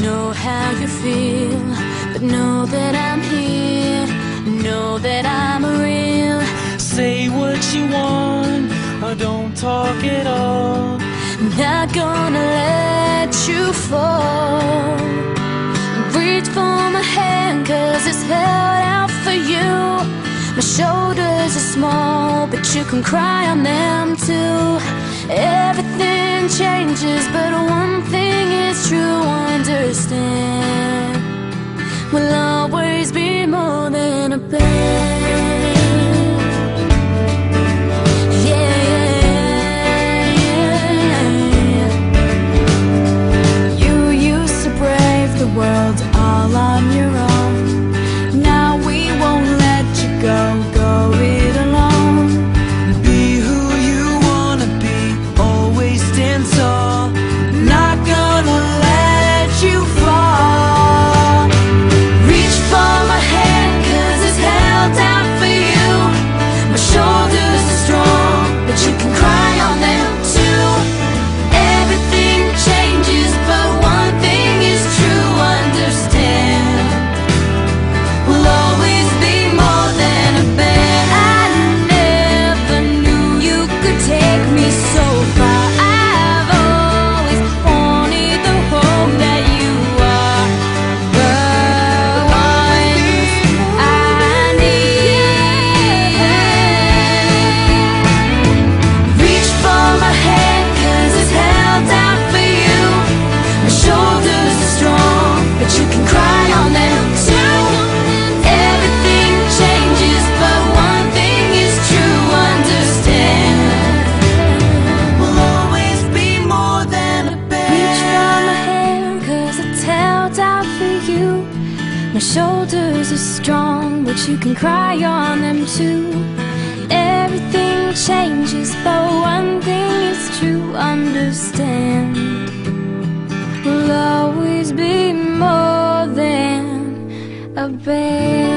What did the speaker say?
know how you feel, but know that I'm here. Know that I'm real. Say what you want, or don't talk at all. Not gonna let you fall. Reach for my hand, cause it's held out for you. My shoulders are small, but you can cry on them too. Everything changes, but one thing is true. Understand, we'll always be more than a band. The world all on your own. Now we won't let you go it alone. Be who you wanna be, always stand tall. Not gonna let you fall. Reach for my hand, cause it's held out for you. My shoulders are strong, but you can cry on them too. Everything changes, but one thing is true. Understand, we'll always be more than a band. I never knew you could take me so far. I've always wanted the home that you are, the one I need. Reach for my hand, cause it's held out for you. My shoulders are strong, but you can cry on them too. Everything changes, but one thing is true. Understand, We'll always be more than a band. reach for my hand, cause it's held out for you. My shoulders are strong, but you can cry on them too. Everything changes, but one thing is true. Understand, we'll always be more than a band.